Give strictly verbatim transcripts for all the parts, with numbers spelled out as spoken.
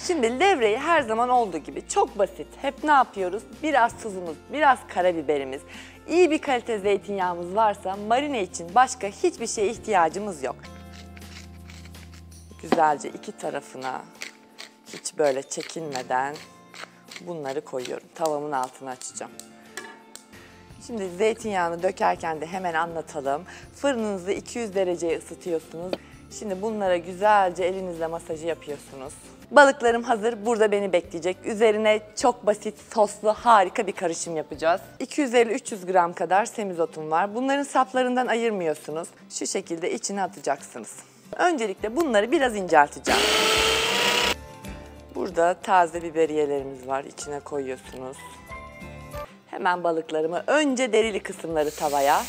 Şimdi levreyi her zaman olduğu gibi çok basit. Hep ne yapıyoruz? Biraz tuzumuz, biraz karabiberimiz, iyi bir kalite zeytinyağımız varsa marine için başka hiçbir şeye ihtiyacımız yok. Güzelce iki tarafına hiç böyle çekinmeden bunları koyuyorum. Tavamın altını açacağım. Şimdi zeytinyağını dökerken de hemen anlatalım. Fırınınızı iki yüz dereceye ısıtıyorsunuz. Şimdi bunlara güzelce elinizle masajı yapıyorsunuz. Balıklarım hazır. Burada beni bekleyecek. Üzerine çok basit, soslu, harika bir karışım yapacağız. iki yüz elli üç yüz gram kadar semizotum var. Bunların saplarından ayırmıyorsunuz. Şu şekilde içine atacaksınız. Öncelikle bunları biraz incelteceğim. Burada taze biberiyelerimiz var. İçine koyuyorsunuz. Hemen balıklarımı, önce derili kısımları tavaya.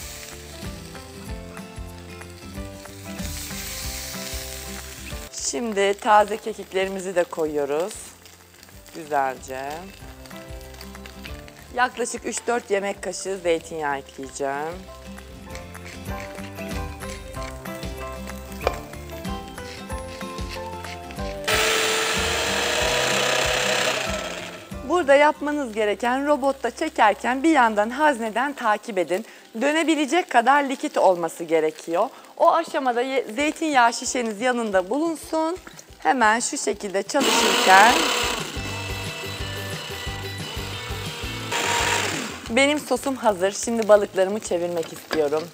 Şimdi taze kekiklerimizi de koyuyoruz. Güzelce. Yaklaşık üç dört yemek kaşığı zeytinyağı ekleyeceğim. Burada yapmanız gereken robotta çekerken bir yandan hazneden takip edin. Dönebilecek kadar likit olması gerekiyor. O aşamada zeytinyağı şişeniz yanında bulunsun. Hemen şu şekilde çalışırken benim sosum hazır. Şimdi balıklarımı çevirmek istiyorum.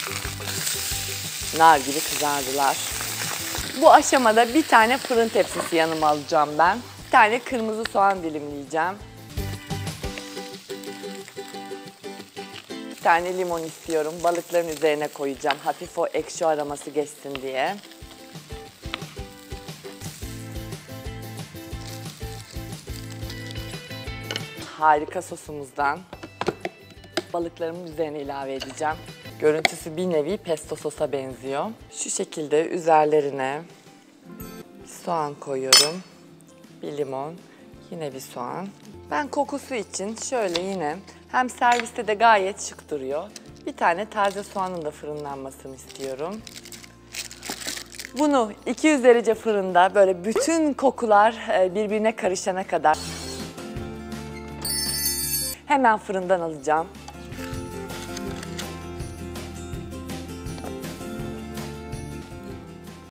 Nar gibi kızardılar. Bu aşamada bir tane fırın tepsisi yanıma alacağım ben. Bir tane kırmızı soğan dilimleyeceğim. Bir tane limon istiyorum. Balıkların üzerine koyacağım. Hafif o ekşi aroması geçsin diye. Harika sosumuzdan balıklarımın üzerine ilave edeceğim. Görüntüsü bir nevi pesto sosa benziyor. Şu şekilde üzerlerine soğan koyuyorum. Bir limon, yine bir soğan. Ben kokusu için şöyle yine hem serviste de gayet şık duruyor. Bir tane taze soğanın da fırınlanmasını istiyorum. Bunu iki yüz derece fırında böyle bütün kokular birbirine karışana kadar hemen fırından alacağım.